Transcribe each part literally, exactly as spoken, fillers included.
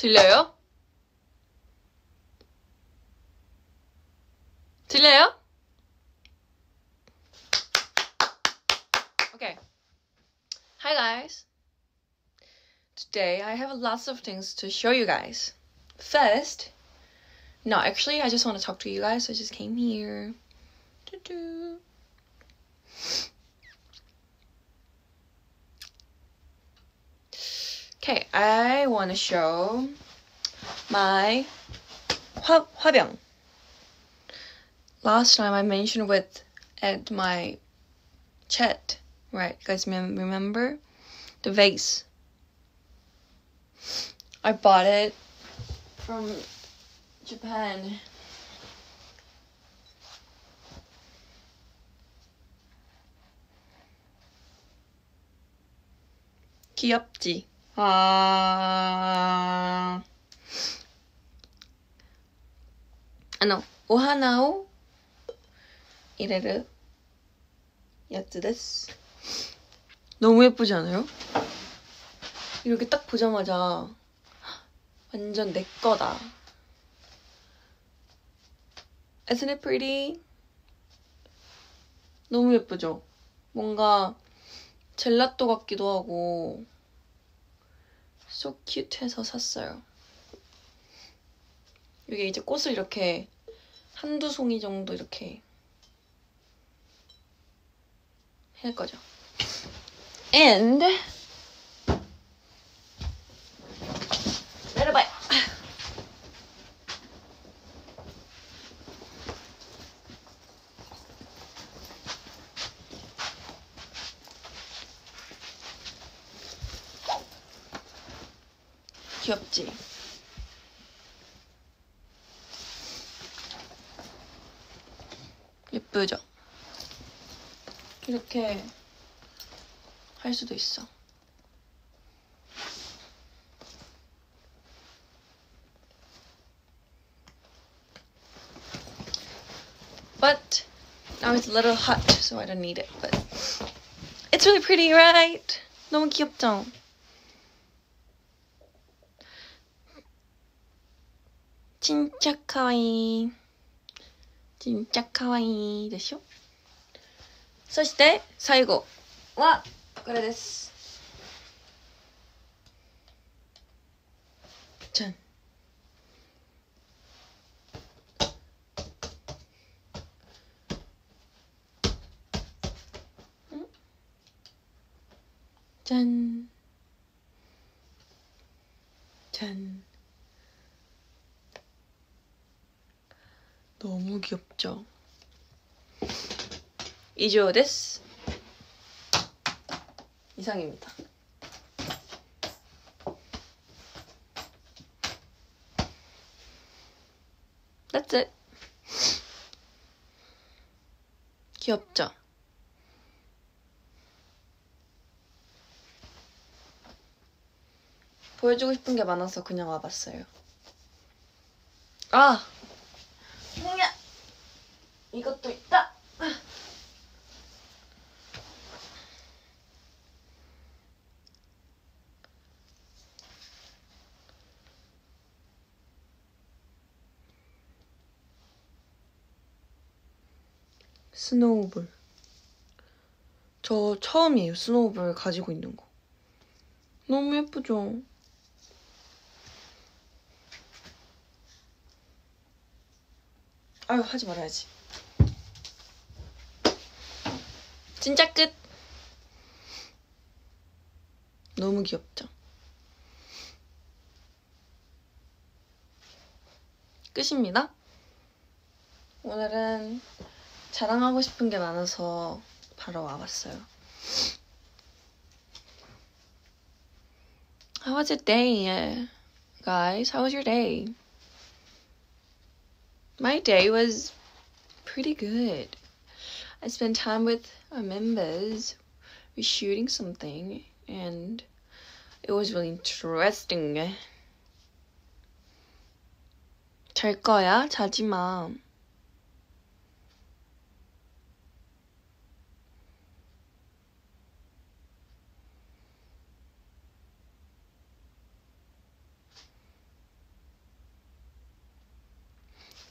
들려요? 들려요? Okay. Hi guys. Today I have lots of things to show you guys. First, no, actually I just want to talk to you guys. So I just came here. Doo-doo. Okay, I want to show my 화, 화병. Last time I mentioned with at my chat, right? You guys remember? The vase. I bought it from Japan. 귀엽지? 아... あの、お花を入れるやつです. 너무 예쁘지 않아요? 이렇게 딱 보자마자 완전 내 거다. Isn't it pretty? 너무 예쁘죠? 뭔가 젤라또 같기도 하고 so cute 해서 샀어요. 이게 이제 꽃을 이렇게 한두 송이 정도 이렇게 할 거죠. And 내려봐요. 귀엽지? 예쁘죠? 이렇게 할 수도 있어. But now it's a little hot, so I don't need it. But it's really pretty, right? 너무 귀엽죠? 진짜 카와이. 진짜 카와이 でしょ? そして最後はこれです。じゃん。じゃん。じゃん。 너무 귀엽죠? 이죠 데스. 이상입니다. That's it. 귀엽죠? 보여주고 싶은 게 많아서 그냥 와봤어요. 아! 뭐야? 이것도 있다. 스노우볼. 저 처음이에요. 스노우볼 가지고 있는 거. 너무 예쁘죠? 아유, 하지 말아야지. 진짜 끝! 너무 귀엽죠? 끝입니다. 오늘은 자랑하고 싶은 게 많아서 바로 와봤어요. How was your day, guys? How was your day? My day was pretty good. I spent time with our members. We're shooting something and it was really interesting. 잘 거야? 자지 마.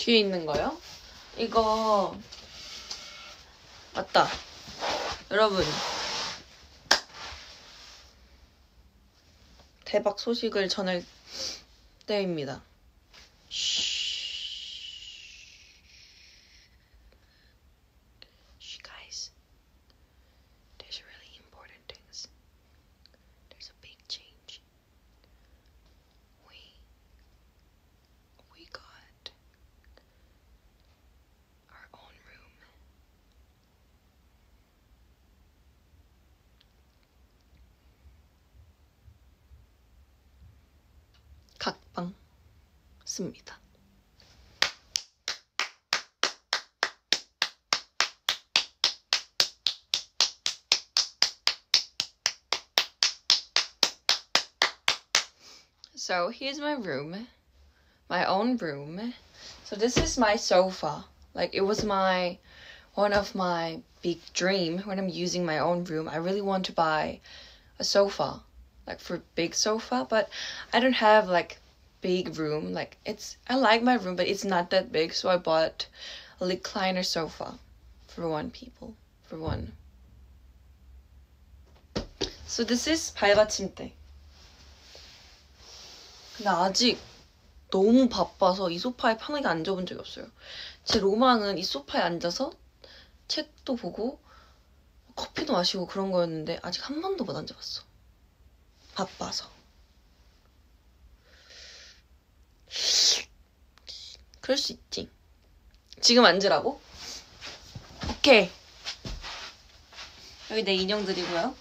뒤에 있는 거요? 이거 맞다. 여러분 대박 소식을 전할 때입니다. Shh, guys. There's really important things. There's a big change. We we got our own room. 각방 씁니다. So here's my room, my own room. So this is my sofa. Like it was my one of my big dream when I'm using my own room. I really want to buy a sofa, like for big sofa, but I don't have like big room. Like it's I like my room, but it's not that big, so I bought a recliner sofa for one people, for one. So this is 발받침대. 근데 아직 너무 바빠서 이 소파에 편하게 앉아본 적이 없어요. 제 로망은 이 소파에 앉아서 책도 보고 커피도 마시고 그런 거였는데 아직 한 번도 못 앉아봤어. 바빠서. 그럴 수 있지. 지금 앉으라고? 오케이. 여기 내 인형들이고요.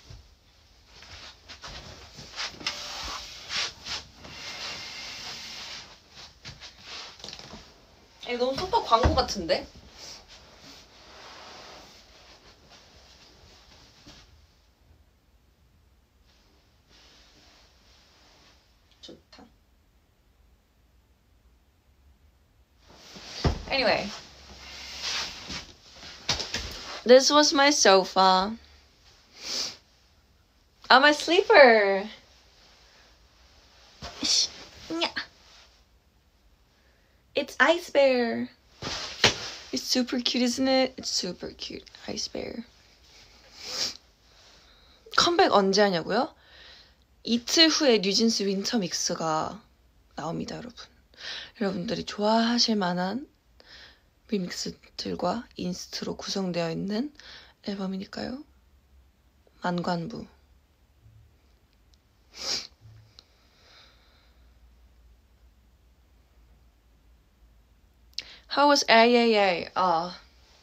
이거 너무 소파 광고 같은데? 좋다. Anyway, this was my sofa. Ah, my sleeper. It's Ice Bear. It's super cute, isn't it? It's super cute. Ice Bear. 컴백 언제 하냐고요? 이틀 후에 뉴진스 윈터 믹스가 나옵니다, 여러분. 여러분들이 좋아하실 만한 리믹스들과 인스트로 구성되어 있는 앨범이니까요. 만관부. How was 에이에이에이? 아,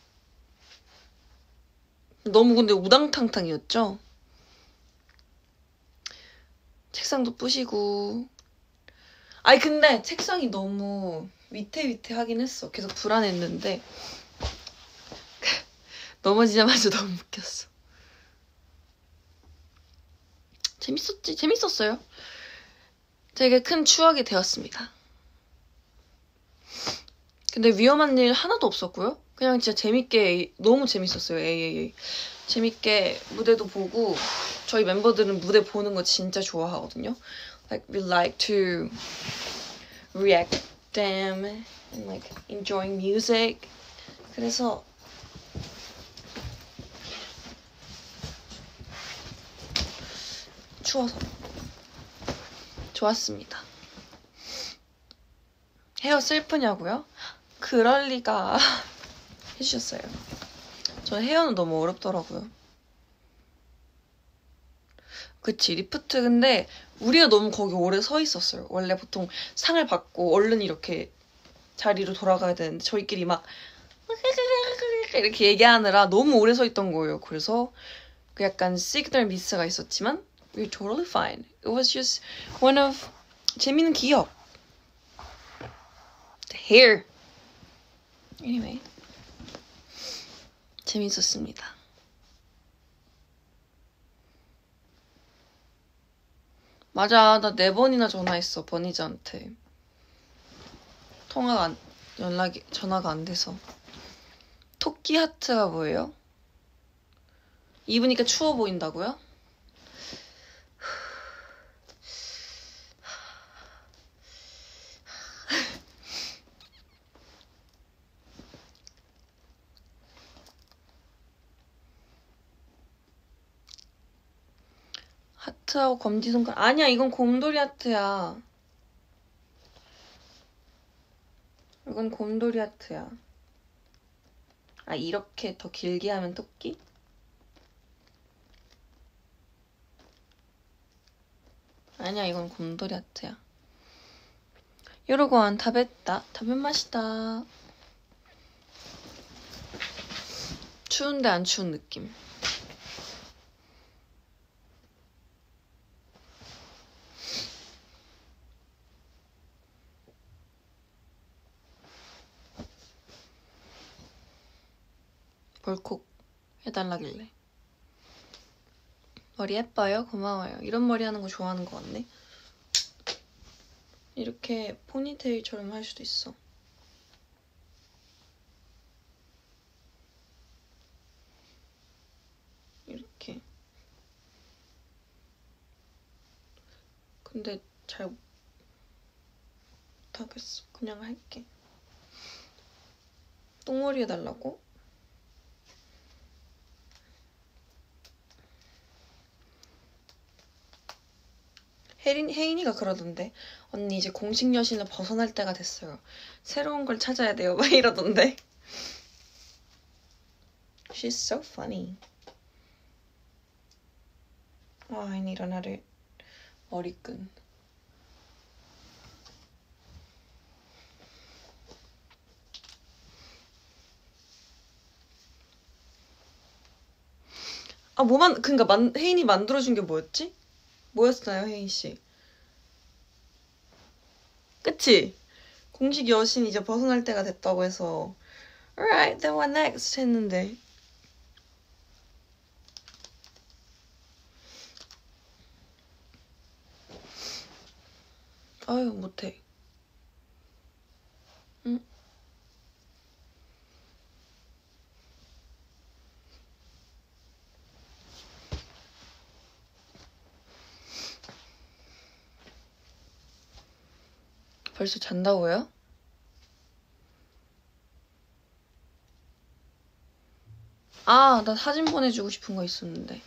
너무 근데 우당탕탕이었죠? 책상도 부시고. 아니 근데 책상이 너무 위태위태하긴 했어. 계속 불안했는데 넘어지자마자 너무 웃겼어. 재밌었지? 재밌었어요. 되게 큰 추억이 되었습니다. 근데 위험한 일 하나도 없었고요. 그냥 진짜 재밌게, 너무 재밌었어요. 에이에이에이. 재밌게 무대도 보고, 저희 멤버들은 무대 보는 거 진짜 좋아하거든요. Like we like to react them and like enjoying music. 그래서 추워서 좋았습니다. 헤어 슬프냐고요? 그럴 리가 해주셨어요. 전 헤어는 너무 어렵더라고요. 그치, 리프트. 근데 우리가 너무 거기 오래 서 있었어요. 원래 보통 상을 받고 얼른 이렇게 자리로 돌아가야 되는데 저희끼리 막 이렇게 얘기하느라 너무 오래 서 있던 거예요. 그래서 그 약간 시그널 미스가 있었지만 we're totally fine. It was just one of 재밌는 기억. The hair. Anyway, 재밌었습니다. 맞아, 나 네 번이나 전화했어, 버니즈한테. 통화가 안, 연락이, 전화가 안 돼서. 토끼 하트가 뭐예요? 입으니까 추워 보인다고요? 하트하고 검지손가락. 아니야, 이건 곰돌이 하트야. 이건 곰돌이 하트야. 아, 이렇게 더 길게 하면 토끼? 아니야, 이건 곰돌이 하트야. 요러고한 다베다. 다베 맛이다. 추운데 안 추운 느낌. 벌콕 해달라길래. 머리 예뻐요? 고마워요. 이런 머리 하는 거 좋아하는 거 같네. 이렇게 포니테일처럼 할 수도 있어. 이렇게. 근데 잘 못하겠어. 그냥 할게. 똥머리 해달라고? 혜린, 혜인이가 그러던데. 언니 이제 공식 여신을 벗어날 때가 됐어요. 새로운 걸 찾아야 돼요. 막 이러던데. She's so funny. 아, I need another 머리끈. 아, 뭐만, 그니까 만, 혜인이 만들어준 게 뭐였지? 뭐였어요, 혜인씨? 그치? 공식 여신 이제 벗어날 때가 됐다고 해서 Alright, then what next? 했는데 아유, 못해. 응? 벌써 잔다고요? 아, 나 사진 보내주고 싶은 거 있었는데.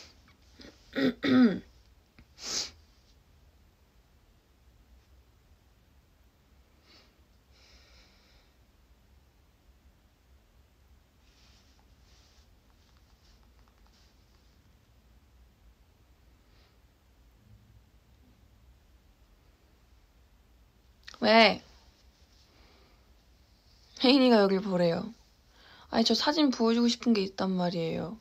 왜? 혜인이가 여길 보래요. 아니, 저 사진 보여주고 싶은 게 있단 말이에요.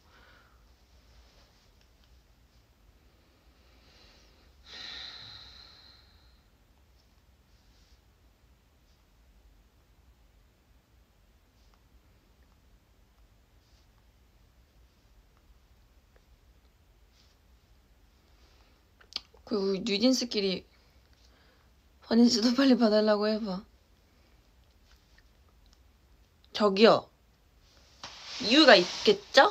그리고 뉴진스끼리 버니지도 빨리 봐달라고 해봐. 저기요. 이유가 있겠죠?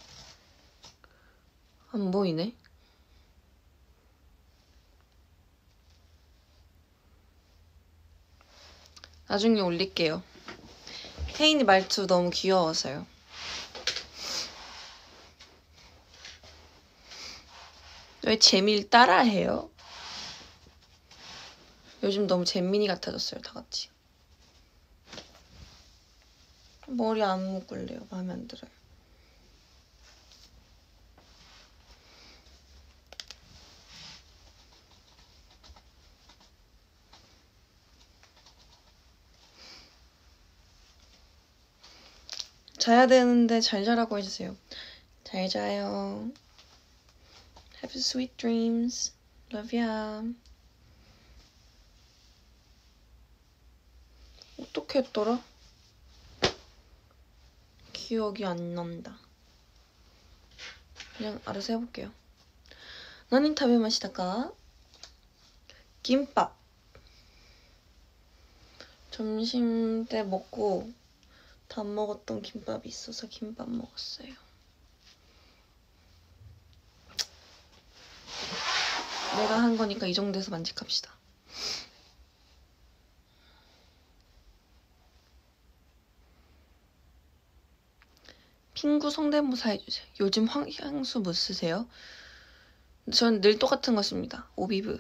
안 보이네. 나중에 올릴게요. 혜인이 말투 너무 귀여워서요. 왜 재미를 따라해요? 요즘 너무 잼민이 같아졌어요, 다 같이. 머리 안 묶을래요. 마음에 안 들어요. 자야 되는데 잘 자라고 해주세요. 잘 자요. Have sweet dreams. Love ya. 어떻게 했더라? 기억이 안 난다. 그냥 알아서 해볼게요. 나니 타베 마시다가 김밥. 점심 때 먹고 다 안 먹었던 김밥이 있어서 김밥 먹었어요. 내가 한 거니까 이 정도에서 만족합시다. 핑구 성대모사 해주세요. 요즘 황, 향수 뭐 쓰세요? 전 늘 똑같은 거 씁니다. 오비브.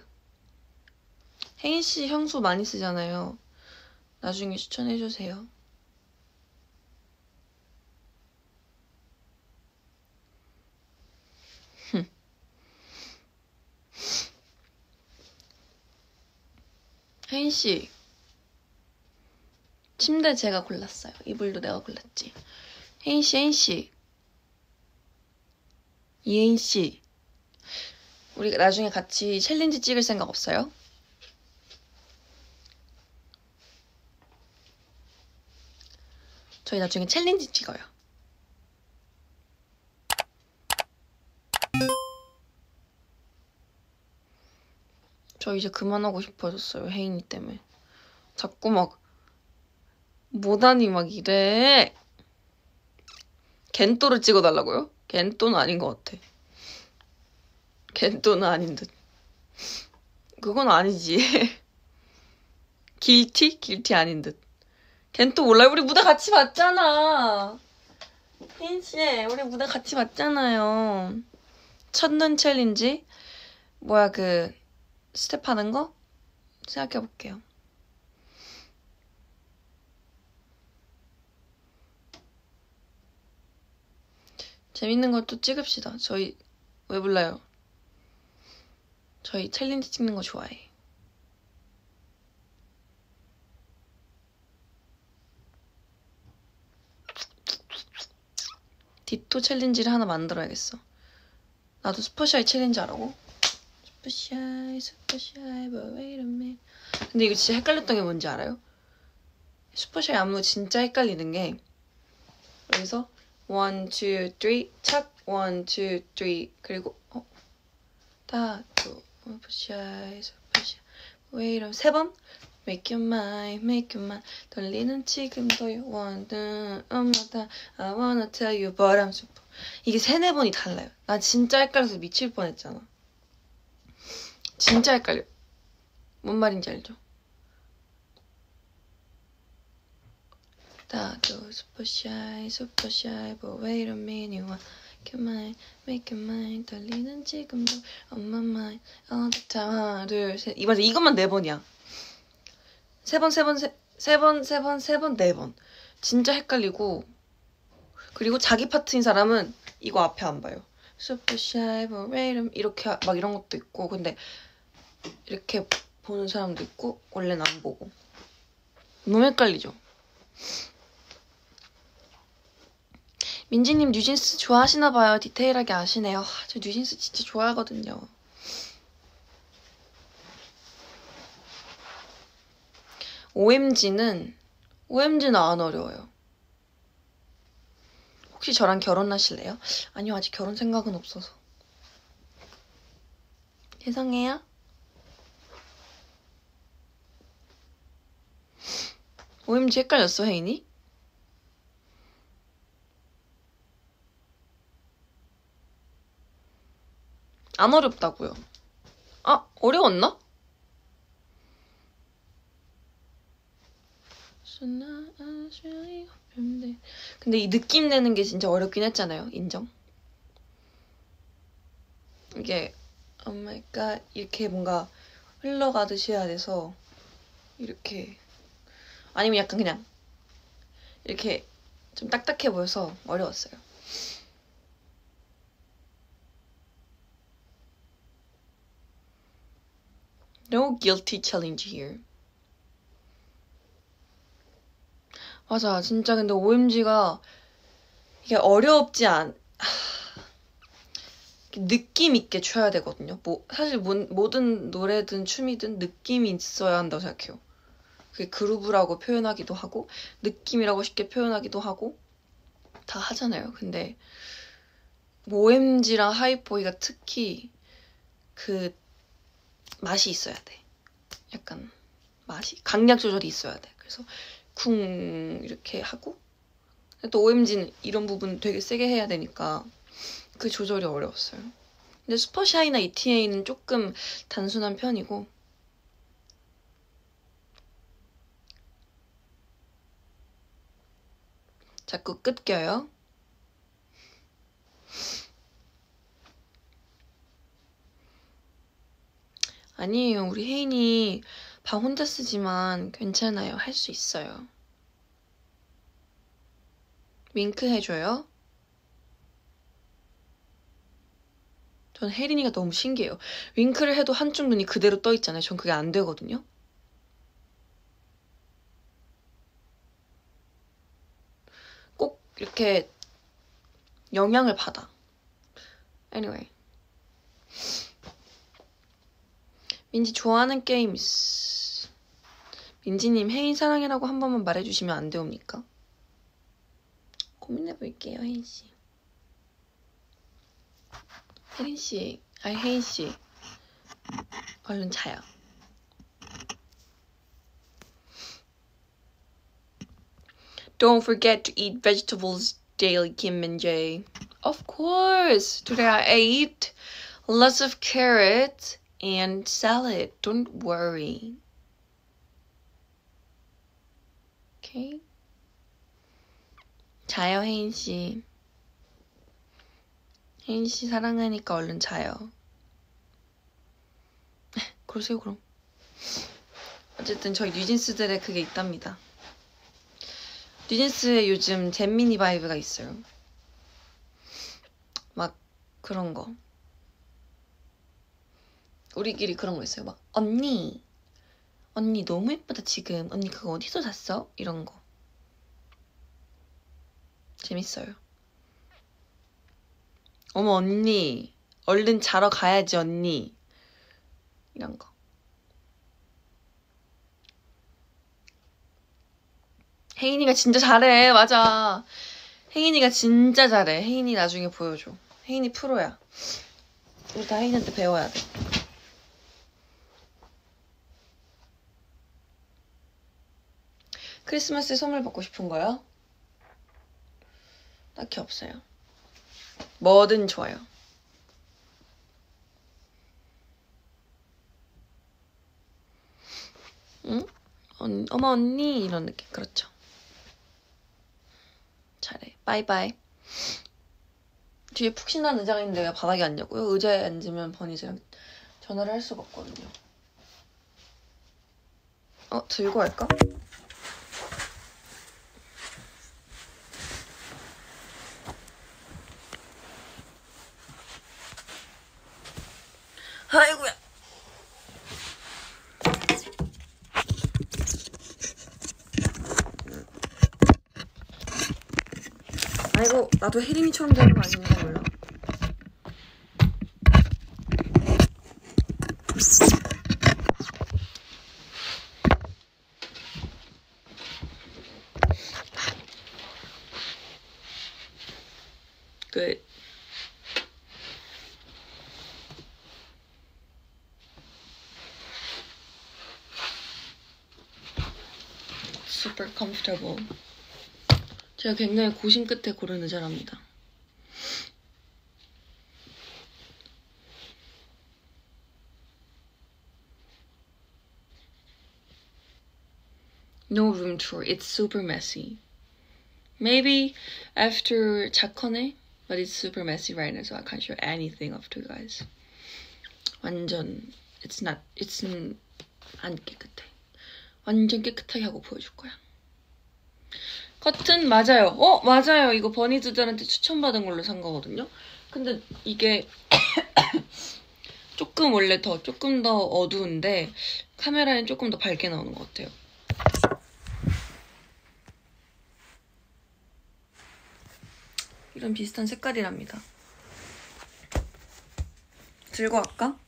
혜인씨 향수 많이 쓰잖아요. 나중에 추천해주세요. 혜인씨, 침대 제가 골랐어요. 이불도 내가 골랐지. 혜인씨, 혜인씨. 이혜인씨. 우리 나중에 같이 챌린지 찍을 생각 없어요? 저희 나중에 챌린지 찍어요. 저 이제 그만하고 싶어졌어요. 혜인이 때문에. 자꾸 막 못하니 막 이래. 겐또를 찍어달라고요? 겐또는 아닌 것 같아. 겐또는 아닌 듯. 그건 아니지. 길티? 길티 아닌 듯. 겐또 몰라요? 우리 무대 같이 봤잖아. 혜인씨, 우리 무대 같이 봤잖아요. 첫눈 챌린지? 뭐야 그 스텝 하는 거? 생각해볼게요. 재밌는 것도 찍읍시다. 저희 왜 불러요? 저희 챌린지 찍는 거 좋아해. 디토 챌린지를 하나 만들어야겠어. 나도 슈퍼샤이 챌린지 하라고? 슈퍼샤이 슈퍼샤이 but wait a minute. 근데 이거 진짜 헷갈렸던 게 뭔지 알아요? 슈퍼샤이 안무 진짜 헷갈리는 게 여기서 one, two, three 착 one, two, three 그리고 어? 다또 슈퍼샤이 슈퍼샤이 wait a minute 세 번? Make your mind, make your mind 떨리는 지금도 you want 엄마다 I wanna tell you but I'm super 이게 세네 번이 달라요. 나 진짜 헷갈려서 미칠 뻔했잖아. 진짜 헷갈려. 뭔 말인지 알죠? 다도 super shy, super shy, but wait a minute, make your mind, make your mind, 떨리는 지금도 on my mind, all the time. 하나, 둘, 셋. 맞아, 이것만 네 번이야. 세 번, 세 번, 세, 세 번, 세 번, 세 번, 네 번. 진짜 헷갈리고. 그리고 자기 파트인 사람은 이거 앞에 안 봐요. super shy, but wait a minute, 이렇게 막 이런 것도 있고, 근데 이렇게 보는 사람도 있고, 원래는 안 보고. 너무 헷갈리죠? 민지님 뉴진스 좋아하시나봐요. 디테일하게 아시네요. 저 뉴진스 진짜 좋아하거든요. 오엠지는 오엠지는 안 어려워요. 혹시 저랑 결혼하실래요? 아니요, 아직 결혼 생각은 없어서. 죄송해요. 오엠지 헷갈렸어, 혜인이? 안 어렵다고요. 아, 어려웠나? 근데 이 느낌 내는 게 진짜 어렵긴 했잖아요. 인정. 이게 oh my god 이렇게 뭔가 흘러가듯이 해야 돼서 이렇게 아니면 약간 그냥 이렇게 좀 딱딱해 보여서 어려웠어요. No guilty challenge here. 맞아, 진짜 근데 오엠지가 이게 어렵지 않... 느낌 있게 춰야 되거든요. 뭐 사실 모, 모든 노래든 춤이든 느낌이 있어야 한다고 생각해요. 그게 그루브라고 표현하기도 하고 느낌이라고 쉽게 표현하기도 하고 다 하잖아요. 근데 오엠지랑 하이보이가 특히 그 맛이 있어야 돼. 약간 맛이 강약 조절이 있어야 돼. 그래서 쿵 이렇게 하고 또 오엠지는 이런 부분 되게 세게 해야 되니까 그 조절이 어려웠어요. 근데 슈퍼샤이나 이티에이는 조금 단순한 편이고 자꾸 끄껴요. 아니에요. 우리 혜인이 방 혼자 쓰지만 괜찮아요. 할 수 있어요. 윙크 해줘요? 전 혜린이가 너무 신기해요. 윙크를 해도 한쪽 눈이 그대로 떠 있잖아요. 전 그게 안 되거든요. 꼭 이렇게 영향을 받아. Anyway. 민지 좋아하는 게임 있어. 민지님 혜인 사랑해라고 한 번만 말해주시면 안 되옵니까? 고민해볼게요, 혜인씨. 혜린씨, 아니 혜인씨. 얼른 자요. Don't forget to eat vegetables daily, Kim and Jay. Of course! Today I ate lots of carrots and salad. Don't worry. Okay? 자요, 혜인씨. 혜인씨 사랑하니까 얼른 자요. 그러세요, 그럼. 어쨌든 저희 뉴진스들의 그게 있답니다. 뉴진스에 요즘 잼미니 바이브가 있어요. 막 그런 거. 우리끼리 그런 거 있어요. 막 언니 언니 너무 예쁘다 지금. 언니 그거 어디서 샀어? 이런 거. 재밌어요. 어머 언니 얼른 자러 가야지 언니. 이런 거. 혜인이가 진짜 잘해. 맞아. 혜인이가 진짜 잘해. 혜인이 나중에 보여줘. 혜인이 프로야. 우리 다 혜인이한테 배워야 돼. 크리스마스에 선물 받고 싶은 거요? 딱히 없어요. 뭐든 좋아요. 응? 언, 어머 언니 이런 느낌. 그렇죠. 잘해. 바이바이. 뒤에 푹신한 의자가 있는데 왜 바닥에 앉냐고요? 의자에 앉으면 버니즈랑 전화를 할 수가 없거든요. 어? 들고 할까? 아이고야. 아이고 나도 혜린이처럼 되는 거 아닌가 몰라. Good. Super comfortable. 제가 굉장히 고심 끝에 고른 의자랍니다. No room tour. It's super messy. Maybe after 착하네? But it's super messy right now, so I can't show anything off to you guys. 완전 it's not it's 안 깨끗해. 완전 깨끗하게 하고 보여줄 거야. 커튼 맞아요. 어 맞아요. 이거 버니즈들한테 추천받은 걸로 산 거거든요. 근데 이게 조금 원래 더 조금 더 어두운데 카메라엔 조금 더 밝게 나오는 것 같아요. 이런 비슷한 색깔이랍니다. 들고 갈까?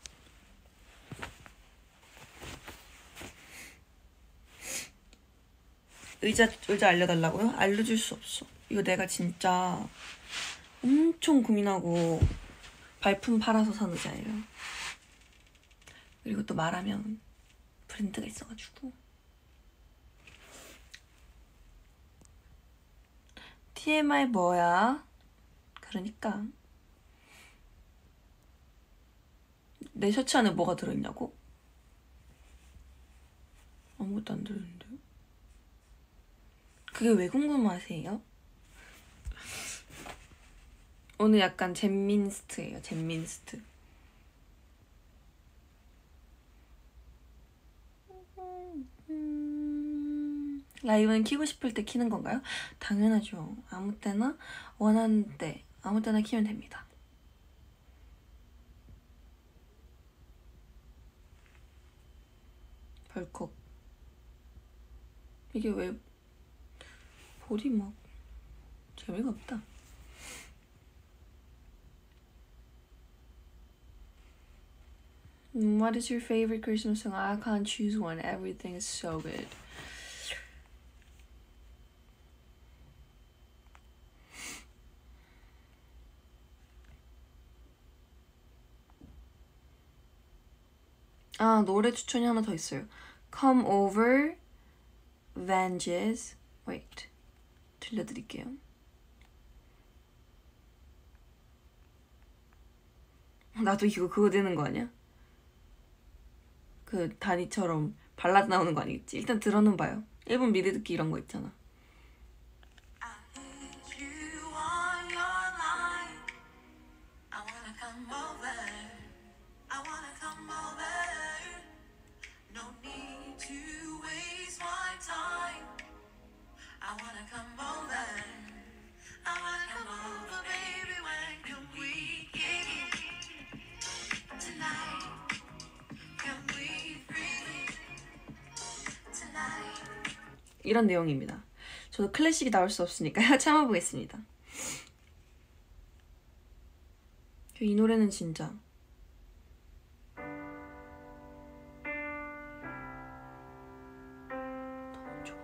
의자, 의자 알려달라고요? 알려줄 수 없어. 이거 내가 진짜 엄청 고민하고 발품 팔아서 산 의자예요. 그리고 또 말하면 브랜드가 있어가지고. 티엠아이 뭐야? 그러니까 내 셔츠 안에 뭐가 들어있냐고? 아무것도 안 들어있는데요? 그게 왜 궁금하세요? 오늘 약간 잼민스트예요. 잼민스트. 라이브는 키고 싶을 때 키는 건가요? 당연하죠. 아무 때나 원하는 때 아무 때나 키면 됩니다. 벌컥. 이게 왜 볼이 막 재미가 없다. What is your favorite Christmas song? I can't choose one. Everything is so good. 아, 노래 추천이 하나 더 있어요. Come Over, Vangelis. Wait, 들려드릴게요. 나도 이거 그거 되는 거 아니야? 그 다니처럼 발라드 나오는 거 아니겠지? 일단 들어는 봐요. 일 분 미리 듣기 이런 거 있잖아. 이런 내용입니다. 저도 클래식이 나올 수 없으니까 참아보겠습니다. 이 노래는 진짜 너무 좋아.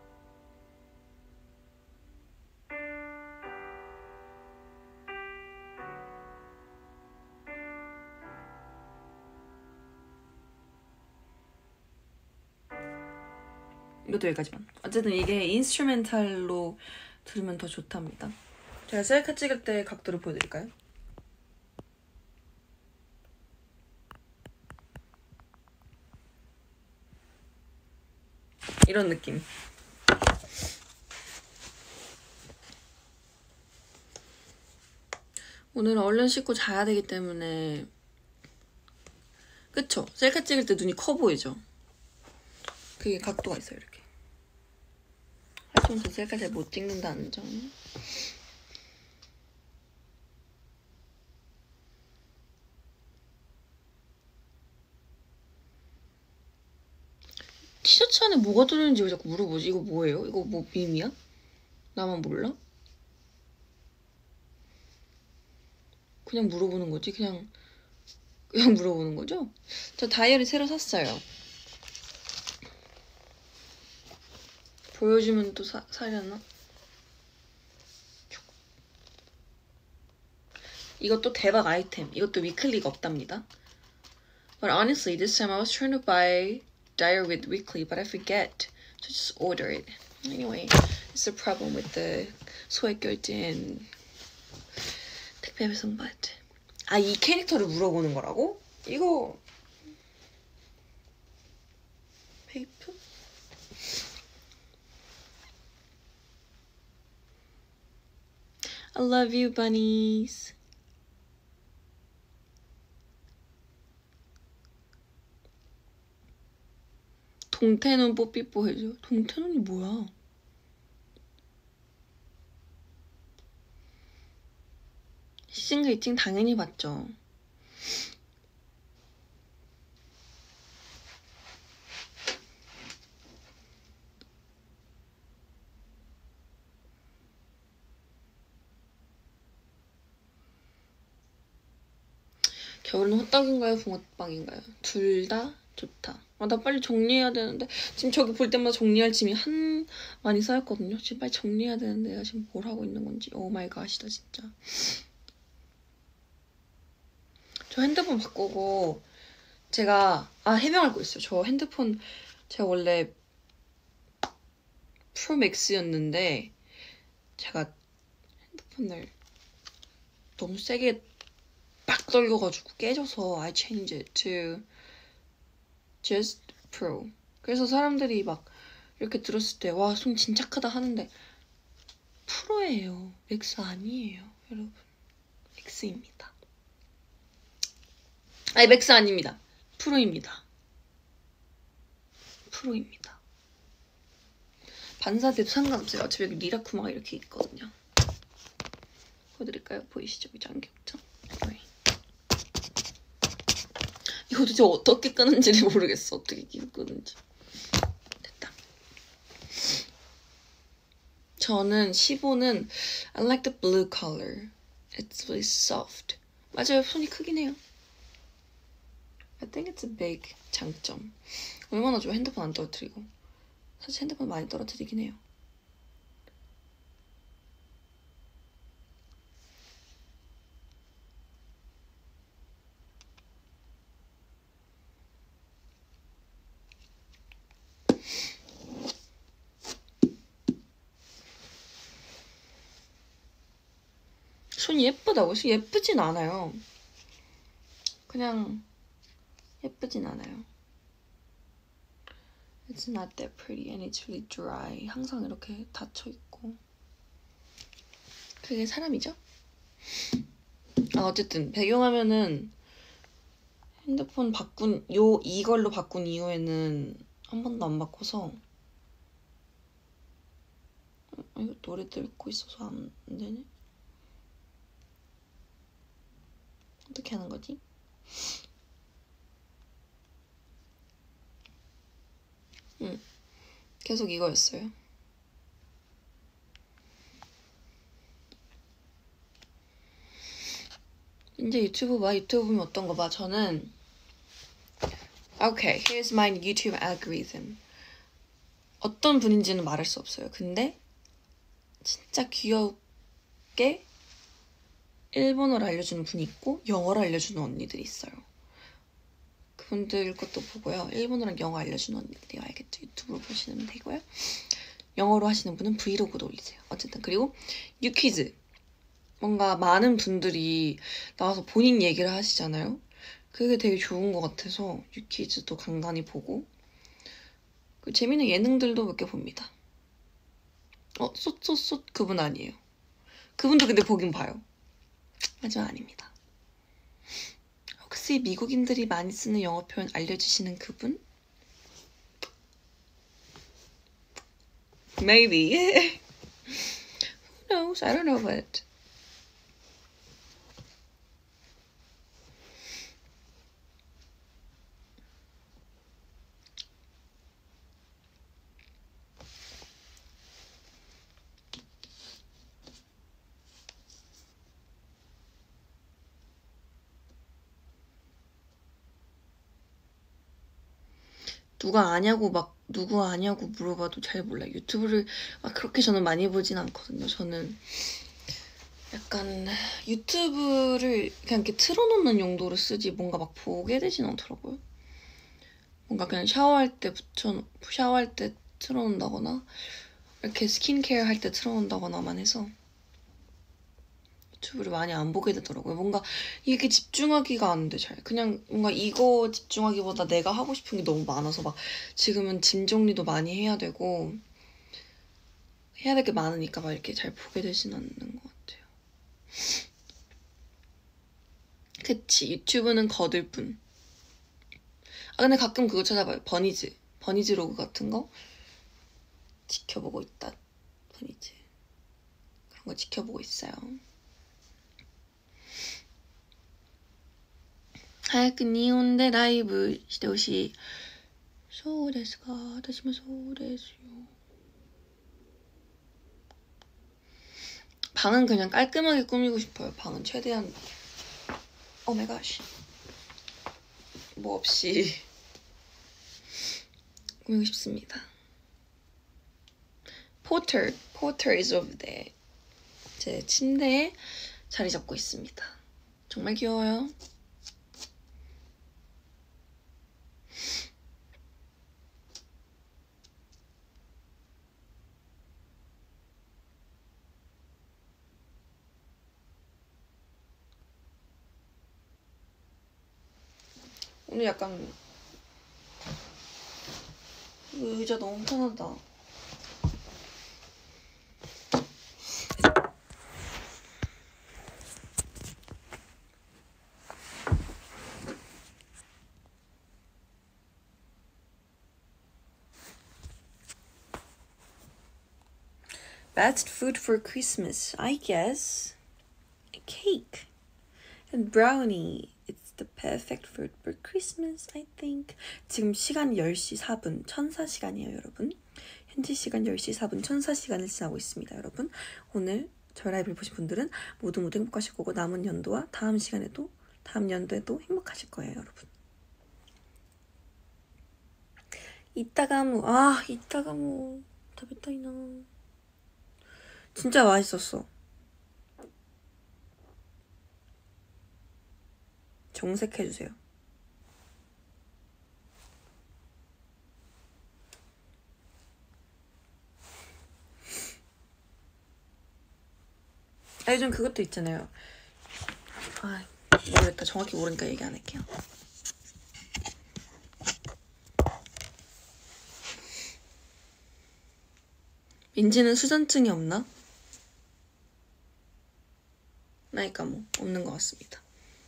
이것도 여기까지만. 어쨌든 이게 인스트루멘탈로 들으면 더 좋답니다. 제가 셀카 찍을 때 각도를 보여드릴까요? 이런 느낌. 오늘은 얼른 씻고 자야 되기 때문에 그쵸? 셀카 찍을 때 눈이 커 보이죠? 그게 각도가 있어요. 이렇게 활동도 셀카 잘 못 찍는다는 점. 티셔츠 안에 뭐가 들어있는지 왜 자꾸 물어보지? 이거 뭐예요? 이거 뭐 밈이야? 나만 몰라? 그냥 물어보는 거지? 그냥 그냥 물어보는 거죠? 저 다이어리 새로 샀어요. 보여주면 또 사, 사려나? 이것도 대박 아이템. 이것도 위클리가 없답니다. But honestly, this time I was trying to buy Diary with Weekly, but I forget to just order it. Anyway, it's a problem with the 소액결제인 택배 배송 바트. 아, 이 캐릭터를 물어보는 거라고? 이거 페이프? I love you, bunnies. 동태눈 뽀삐뽀 해줘. 동태눈이 뭐야? 시즌그리팅 당연히 봤죠. 겨울은 호떡인가요? 붕어빵인가요? 둘 다 좋다. 아, 나 빨리 정리해야 되는데 지금 저기 볼 때마다 정리할 짐이 한 많이 쌓였거든요. 지금 빨리 정리해야 되는데 내가 지금 뭘 하고 있는 건지. 오 마이 갓이다 진짜. 저 핸드폰 바꾸고 제가 아 해명할 거 있어요. 저 핸드폰 제가 원래 프로맥스였는데 제가 핸드폰을 너무 세게 빡 떨려가지고 깨져서 I changed it to just pro. 그래서 사람들이 막 이렇게 들었을 때 와 손 진짜 크다 하는데 프로예요. 맥스 아니에요. 여러분 맥스입니다. 아니 맥스 아닙니다. 프로입니다. 프로입니다. 반사돼도 상관없어요. 어차피 여기 리라쿠마가 이렇게 있거든요. 보여드릴까요? 보이시죠? 이 안경점. 네. 이거 도대체 어떻게 끄는지를 모르겠어. 어떻게 끄는지. 됐다. 저는 십오는 I like the blue color. It's really soft. 맞아요. 손이 크긴 해요. I think it's a big 장점. 얼마나 좋아. 핸드폰 안 떨어뜨리고. 사실 핸드폰 많이 떨어뜨리긴 해요. 손이 예쁘다고? 예쁘진 않아요. 그냥 예쁘진 않아요. It's not that pretty and it's really dry. 항상 이렇게 닫혀있고. 그게 사람이죠? 아, 어쨌든 배경화면은 핸드폰 바꾼 요 이걸로 바꾼 이후에는 한 번도 안 바꿔서. 어, 이거 노래 듣고 있어서 안, 안 되네. 어떻게 하는 거지? 응. 계속 이거였어요. 이제 유튜브 봐. 유튜브 보면 어떤 거 봐. 저는 Okay, here's my YouTube algorithm. 어떤 분인지는 말할 수 없어요. 근데 진짜 귀엽게 일본어를 알려주는 분이 있고 영어를 알려주는 언니들이 있어요. 그분들 것도 보고요. 일본어랑 영어 알려주는 언니들이 알겠죠? 유튜브로 보시면 되고요. 영어로 하시는 분은 브이로그도 올리세요. 어쨌든 그리고 유퀴즈. 뭔가 많은 분들이 나와서 본인 얘기를 하시잖아요. 그게 되게 좋은 것 같아서 유퀴즈도 간간히 보고 그 재밌는 예능들도 몇 개 봅니다. 어? 쏟쏟쏟 그분 아니에요. 그분도 근데 보긴 봐요. 하지만 아닙니다. 혹시 미국인들이 많이 쓰는 영어 표현 알려주시는 그분? Maybe. Who knows? I don't know but 누가 아냐고 막 누구 아냐고 물어봐도 잘 몰라요. 유튜브를 막 그렇게 저는 많이 보진 않거든요. 저는 약간 유튜브를 그냥 이렇게 틀어놓는 용도로 쓰지 뭔가 막 보게 되진 않더라고요. 뭔가 그냥 샤워할 때 붙여 샤워할 때 틀어놓는다거나 이렇게 스킨케어 할 때 틀어놓는다거나만 해서 유튜브를 많이 안 보게 되더라고요. 뭔가 이게 집중하기가 안 돼, 잘. 그냥 뭔가 이거 집중하기보다 내가 하고 싶은 게 너무 많아서 막 지금은 짐 정리도 많이 해야 되고 해야 될 게 많으니까 막 이렇게 잘 보게 되진 않는 것 같아요. 그치, 유튜브는 거들 뿐. 아, 근데 가끔 그거 찾아봐요. 버니즈. 버니즈 로그 같은 거 지켜보고 있다. 버니즈. 그런 거 지켜보고 있어요. 早く日本でライブしてほしい。そうですか。私もそうですよ。 방은 그냥 깔끔하게 꾸미고 싶어요. 방은 최대한 오 마이 갓. 뭐 없이 꾸미고 싶습니다. Porter, Porter is over there. 제 침대에 자리 잡고 있습니다. 정말 귀여워요. 오늘 약간 의자 너무 편하다. Best food for Christmas, I guess. A cake and brownie. It's the perfect food for Christmas, I think. 지금 시간 열 시 사 분, 천사 시간이에요, 여러분. 현지 시간 열 시 사 분, 천사 시간을 지나고 있습니다, 여러분. 오늘 저 라이브를 보신 분들은 모두 모두 행복하실 거고 남은 연도와 다음 시간에도 다음 연도에도 행복하실 거예요, 여러분. 이따가 뭐, 아, 이따가 뭐, 다베타이나. 진짜 맛있었어. 정색해주세요. 아, 요즘 그것도 있잖아요. 아, 모르겠다. 정확히 모르니까 얘기 안 할게요. 민지는 수전증이 없나? 나니까 뭐 없는 것 같습니다.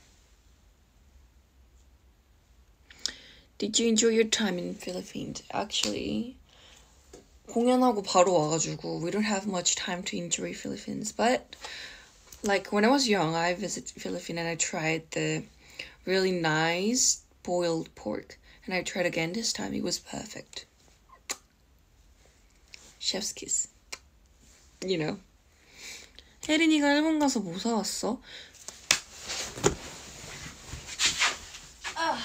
Did you enjoy your time in Philippines? Actually, 공연하고 바로 와가지고 we don't have much time to enjoy Philippines. But like when I was young, I visited Philippines and I tried the really nice boiled pork. And I tried again this time. It was perfect. Chef's kiss. You know. 혜린이가 일본 가서 뭐 사왔어? 아.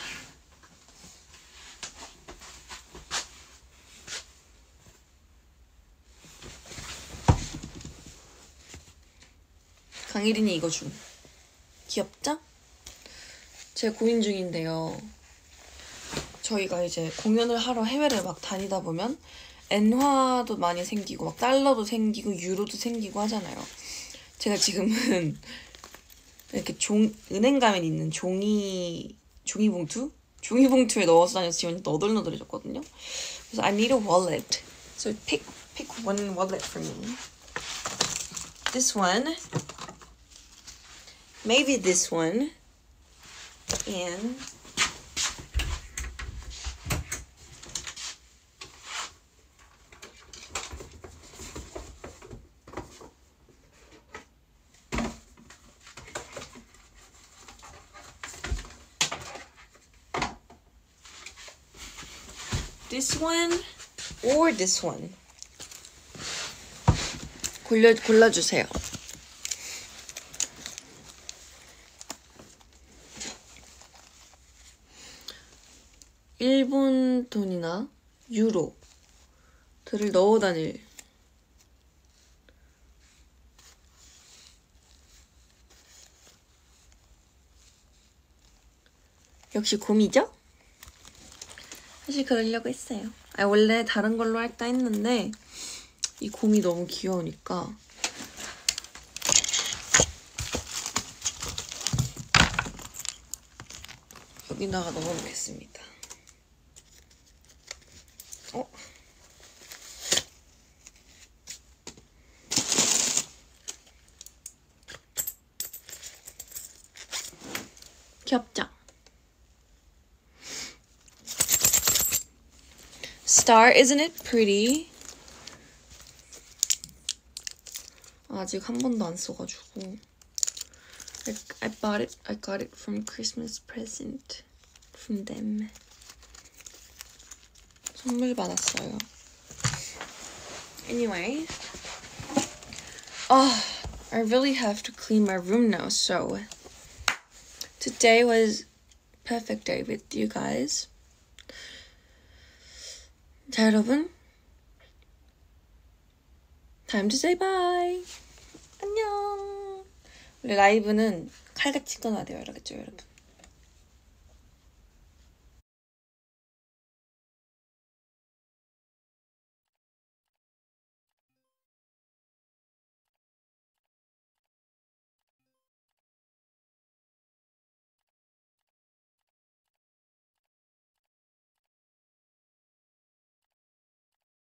강혜린이 이거 줌. 귀엽죠? 제가 고민 중인데요. 저희가 이제 공연을 하러 해외를 막 다니다 보면 엔화도 많이 생기고 막 달러도 생기고 유로도 생기고 하잖아요. 제가 지금은 이렇게 종 은행 가면 있는 종이 종이 봉투? 종이 봉투에 넣어서 다녀서 지금 너덜너덜해졌거든요. 그래서 I need a wallet. So pick pick one wallet for me. This one. Maybe this one. And this one or this one. 골라, 골라주세요. 일본 돈이나 유로들을 넣어 다닐 역시 곰이죠? 사실 그러려고 했어요. 아, 원래 다른 걸로 할까 했는데 이 곰이 너무 귀여우니까 여기다가 넣어놓겠습니다. 어? 귀엽죠? Star, isn't it pretty? 아직 한 번도 안 써가지고 I, I bought it, I got it from Christmas present from them. 선물 받았어요. Anyway, oh, I really have to clean my room now, so today was perfect day with you guys. 자, 여러분, time to say bye. 안녕. 원래 라이브는 칼같이 끊어야 돼요, 알겠죠, 여러분?